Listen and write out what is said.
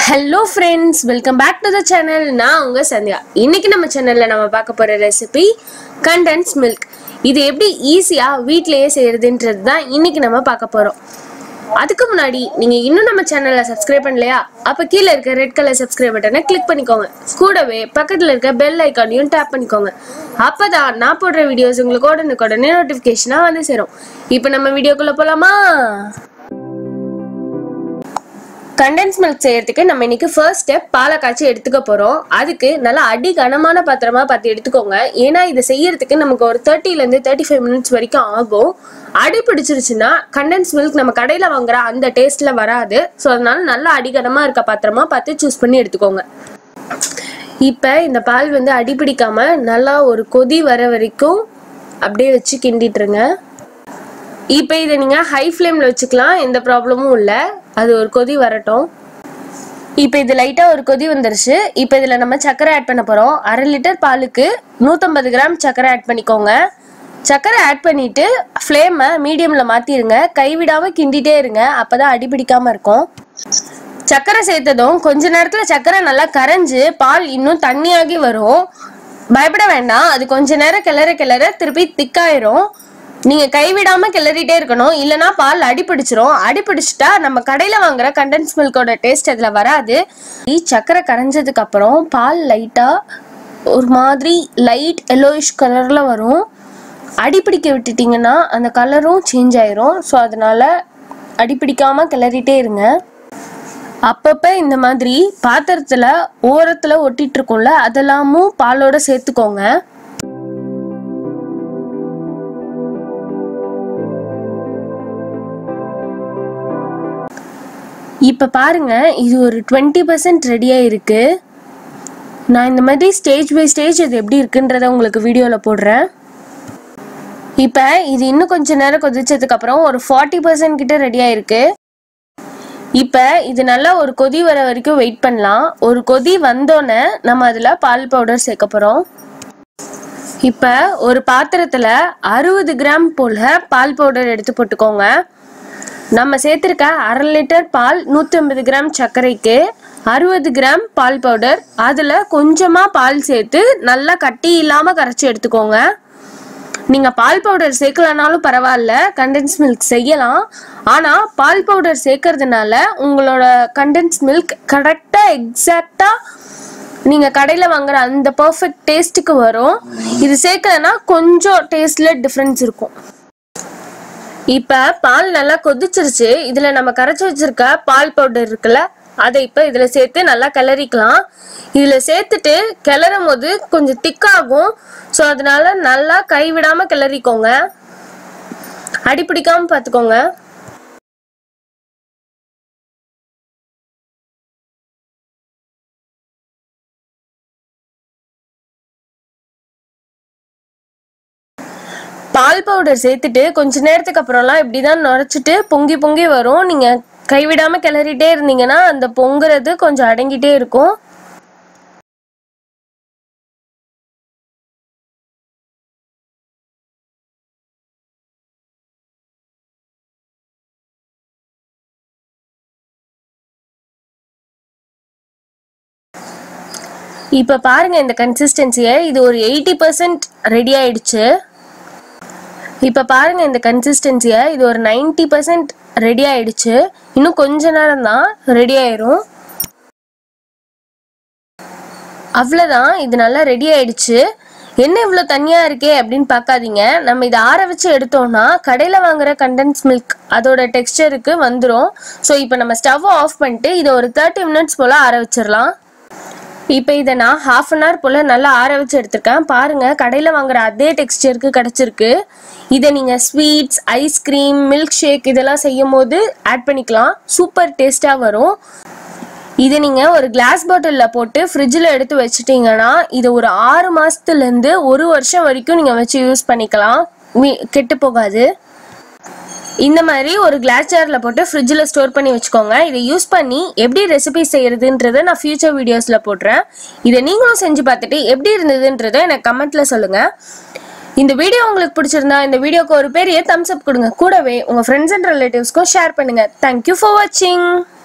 Hello friends, welcome back to the channel. நான் உங்க சந்தியா. இன்னைக்கு நம்ம சேனல்ல நம்ம பார்க்க போற ரெசிபி condensed milk. இது எப்படி ஈஸியா வீட்லயே செய்யறதுன்றது தான் இன்னைக்கு நம்ம பார்க்க போறோம். அதுக்கு முன்னாடி நீங்க இன்னும் நம்ம சேனலை சப்ஸ்கிரைப் பண்ணலையா? அப்ப கீழ இருக்க ரெட் கலர் சப்ஸ்கிரைப் பட்டனை கிளிக் பண்ணிக்கோங்க. கூடவே பக்கத்துல இருக்க பெல் ஐகானையும் டாப் பண்ணிக்கோங்க. அப்பதான் நான் போடுற வீடியோஸ் உங்களுக்கு உடனுக்குடனே நோட்டிபிகேஷனா வந்து சேரும். இப்போ நம்ம வீடியோக்குள்ள போலாமா? Condensed milk செய்யறதுக்கு நம்ம இன்னைக்கு ஃபர்ஸ்ட் ஸ்டெப் பாலை காய்ச்சி எடுத்துக்க போறோம். அதுக்கு நல்லா அடி கனமான பாத்திரமா பார்த்து எடுத்துக்கோங்க. ஏன்னா இதை செய்யறதுக்கு நமக்கு ஒரு 30 ல இருந்து 35 மினிட்ஸ் வரைக்கும் ஆகும். அடி பிடிச்சிருச்சுன்னா condensed milk நம்ம கடையில வாங்குற அந்த டேஸ்ட்ல வராது. ஸோ அதனால நல்லா அடி கனமா இருக்க பாத்திரமா பார்த்து சூஸ் பண்ணி எடுத்துக்கோங்க. இப்போ இந்த பால் வந்து அடி பிடிக்காம நல்லா ஒரு கொதி வர வரைக்கும் அப்படியே வச்சு கிண்டிட்டுருங்க. இப்போ இதை நீங்க ஹை ஃப்ளேம்ல வச்சுக்கலாம், எந்த ப்ராப்ளமும் இல்லை. அது ஒரு கொதி வரட்டும். இப்போ இது லைட்டா ஒரு கொதி வந்துருச்சு. இப்போ இதுல நம்ம சர்க்கரை ஆட் பண்ண போறோம். 1/2 லிட்டர் பாலுக்கு 150 கிராம் சர்க்கரை ஆட் பண்ணிக்கோங்க. சர்க்கரை ஆட் பண்ணிட்டு ஃப்ளேமை மீடியம்ல மாத்திருங்க. கைவிடாம கிண்டிட்டே இருங்க, அப்பதான் அடி பிடிக்காம இருக்கும். சர்க்கரை சேர்த்ததும் கொஞ்ச நேரத்துல சர்க்கரை நல்லா கரைஞ்சு பால் இன்னும் தண்ணியாகி வரும். பயப்பட வேண்டாம், அது கொஞ்ச நேரம் கிளற திருப்பி திக்காயிரும். நீங்க கைவிடாம கிளறிட்டே இருக்கணும், இல்லனா பால் அடி பிடிச்சிரும். அடி பிடிச்சிட்டா நம்ம கடையில வாங்குற condensed milkோட டேஸ்ட் அதுல வராது. சக்கரை கரைஞ்சதுக்கு அப்புறம் பால் லைட்டா ஒரு மாதிரி லைட் yellowish கலர்ல வரும். அடி பிடிக்க விட்டுட்டீங்கன்னா அந்த கலரும் சேஞ்ச் ஆயிரும். ஸோ அதனால அடி பிடிக்காம கிளறிட்டே இருங்க. அப்பப்ப இந்த மாதிரி பாத்திரத்துல ஓரத்துல ஒட்டிட்டு இருக்கும்ல, அதெல்லாமும் பாலோட சேர்த்துக்கோங்க. இப்போ பாருங்க, இது ஒரு 20% ரெடியாக இருக்கு. நான் இந்த மாதிரி ஸ்டேஜ் பை ஸ்டேஜ் இது எப்படி இருக்குன்றத உங்களுக்கு வீடியோவில் போடுறேன். இப்போ இது இன்னும் கொஞ்ச நேரம் கொதிச்சதுக்கு அப்புறம் ஒரு 40% கிட்ட ரெடியாக இருக்கு. இப்போ இது நல்லா ஒரு கொதி வர வரைக்கும் வெயிட் பண்ணலாம். ஒரு கொதி வந்தோன்னே நம்ம அதில் பால் பவுடர் சேர்க்க போகிறோம். இப்போ ஒரு பாத்திரத்தில் 60 கிராம் போல் பால் பவுடர் எடுத்து போட்டுக்கோங்க. நம்ம சேர்த்திருக்க 1/2 லிட்டர் பால் 150 கிராம் சர்க்கரைக்கு 60 கிராம் பால் பவுடர். அதில் கொஞ்சமாக பால் சேர்த்து நல்லா கட்டி இல்லாமல் கரைச்சி எடுத்துக்கோங்க. நீங்கள் பால் பவுடர் சேர்க்கலனாலும் பரவாயில்ல, condensed milk செய்யலாம். ஆனால் பால் பவுடர் சேர்க்கறதுனால உங்களோட condensed milk கரெக்டாக எக்ஸாக்டாக நீங்கள் கடையில் வாங்குற அந்த பர்ஃபெக்ட் டேஸ்ட்டுக்கு வரும். இது சேர்க்கலன்னா கொஞ்சம் டேஸ்டில் டிஃப்ரென்ஸ் இருக்கும். இப்போ பால் நல்லா கொதிச்சிருச்சு. இதில் நம்ம கரைச்சி வச்சிருக்க பால் பவுடர் இருக்குல்ல, அதை இப்போ இதில் சேர்த்து நல்லா கிளறிக்கலாம். இதில் சேர்த்துட்டு கிளறும் போது கொஞ்சம் திக்காகும். ஸோ அதனால நல்லா கைவிடாமல் கிளறிக்கோங்க, அடி பிடிக்காமல் பார்த்துக்கோங்க. பால் பவுடர் சேர்த்துட்டு கொஞ்ச நேரத்துக்கு அப்புறம்லாம் இப்படிதான் நுரைச்சிட்டு பொங்கி பொங்கி வரும். நீங்க கைவிடாம கிளறிட்டே இருந்தீங்கன்னா அந்த பொங்குறது கொஞ்சம் அடங்கிட்டே இருக்கும். இப்ப பாருங்க இந்த கன்சிஸ்டன்சியை, இது ஒரு 80% ரெடி ஆயிடுச்சு. இப்போ பாருங்க இந்த கன்சிஸ்டன்சியை, இது ஒரு 90% ரெடி ஆயிடுச்சு. இன்னும் கொஞ்ச நேரம் தான் ரெடி ஆயிரும். அவ்வளோதான், இது நல்லா ரெடி ஆயிடுச்சு. என்ன இவ்வளோ தண்ணியாக இருக்கே அப்படின்னு பார்க்காதீங்க. நம்ம இதை ஆற வச்சு எடுத்தோம்னா கடையில் வாங்குற condensed milk அதோட டெக்ஸ்டருக்கு வந்துடும். ஸோ இப்போ நம்ம ஸ்டவ் ஆஃப் பண்ணிட்டு இதை ஒரு 30 மினிட்ஸ் போல் ஆற வச்சிடலாம். இப்போ இதை நான் 1/2 அன் ஹவர் போல் நல்லா ஆற வச்சு எடுத்திருக்கேன். பாருங்கள், கடையில் வாங்குற அதே டெக்ஸ்டருக்கு கிடச்சிருக்கு. இதை நீங்கள் ஸ்வீட்ஸ், ஐஸ்கிரீம், மில்க் ஷேக் இதெல்லாம் செய்யும் போது ஆட் பண்ணிக்கலாம். சூப்பர் டேஸ்ட்டாக வரும். இதை நீங்கள் ஒரு கிளாஸ் பாட்டிலில் போட்டு ஃப்ரிட்ஜில் எடுத்து வச்சுட்டிங்கன்னா இது ஒரு 6 மாதத்துலேருந்து 1 வருஷம் வரைக்கும் நீங்கள் வச்சு யூஸ் பண்ணிக்கலாம், கெட்டு போகாது. இந்த மாதிரி ஒரு கிளாஸ் ஜாரில் போட்டு ஃப்ரிட்ஜில் ஸ்டோர் பண்ணி வச்சுக்கோங்க. இதை யூஸ் பண்ணி எப்படி ரெசிபி செய்யறதுன்றதை நான் ஃபியூச்சர் வீடியோஸில் போடுறேன். இதை நீங்களும் செஞ்சு பார்த்துட்டு எப்படி இருந்ததுன்றதை எனக்கு கமெண்ட்டில் சொல்லுங்கள். இந்த வீடியோ உங்களுக்கு பிடிச்சிருந்தா இந்த வீடியோக்கு ஒரு பெரிய தம்ஸ் அப் கொடுங்க. கூடவே உங்கள் ஃப்ரெண்ட்ஸ் அண்ட் ரிலேட்டிவ்ஸ்க்கும் ஷேர் பண்ணுங்கள். தேங்க்யூ ஃபார் வாட்சிங்.